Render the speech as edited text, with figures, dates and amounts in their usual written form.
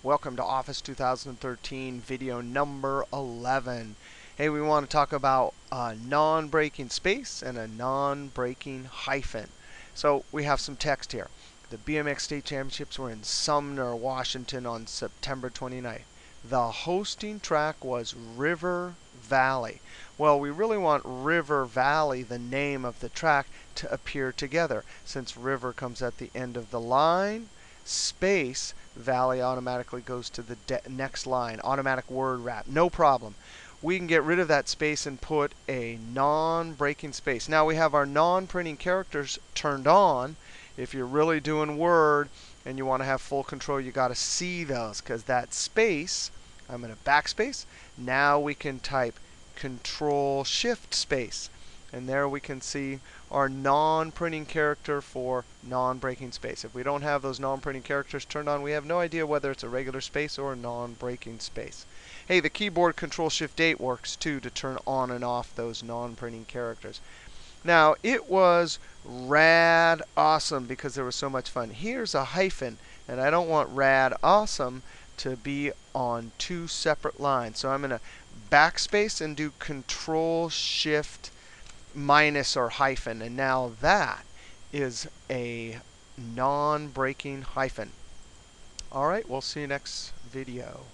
Welcome to Office 2013 video number 11. Hey, we want to talk about a non-breaking space and a non-breaking hyphen. So we have some text here. The BMX State Championships were in Sumner, Washington on September 29th. The hosting track was River Valley. Well, we really want River Valley, the name of the track, to appear together. Since river comes at the end of the line, space, Valley automatically goes to the next line. Automatic word wrap, no problem. We can get rid of that space and put a non-breaking space. Now we have our non-printing characters turned on. If you're really doing Word and you want to have full control, you got to see those, because that space, I'm going to backspace. Now we can type Ctrl Shift space. And there we can see our non-printing character for non-breaking space. If we don't have those non-printing characters turned on, we have no idea whether it's a regular space or a non-breaking space. Hey, the keyboard Ctrl-Shift-8 works too to turn on and off those non-printing characters. Now, it was rad awesome because there was so much fun. Here's a hyphen, and I don't want rad awesome to be on two separate lines. So I'm going to backspace and do Ctrl-Shift minus or hyphen, and now that is a non-breaking hyphen. All right, we'll see you next video.